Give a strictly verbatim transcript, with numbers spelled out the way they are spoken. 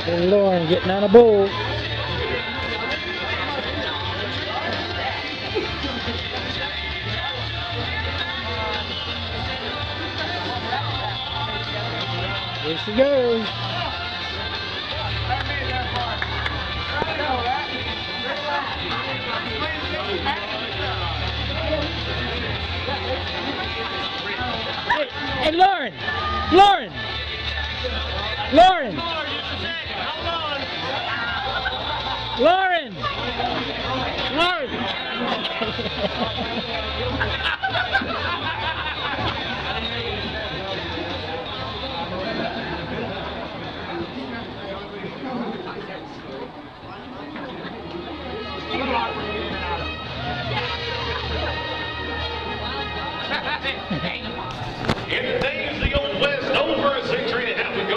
Little Lauren getting on a bull. Here she goes. Hey, hey, Lauren! Lauren! Lauren! Lauren! Lauren!